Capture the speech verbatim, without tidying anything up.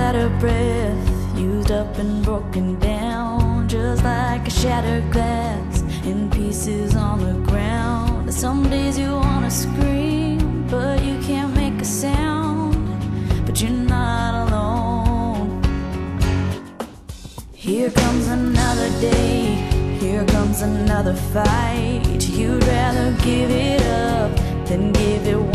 out of breath, used up and broken down, just like a shattered glass in pieces on the ground. Some days you wanna scream, but you can't make a sound, but you're not alone. Here comes another day, here comes another fight. You'd rather give it up than give it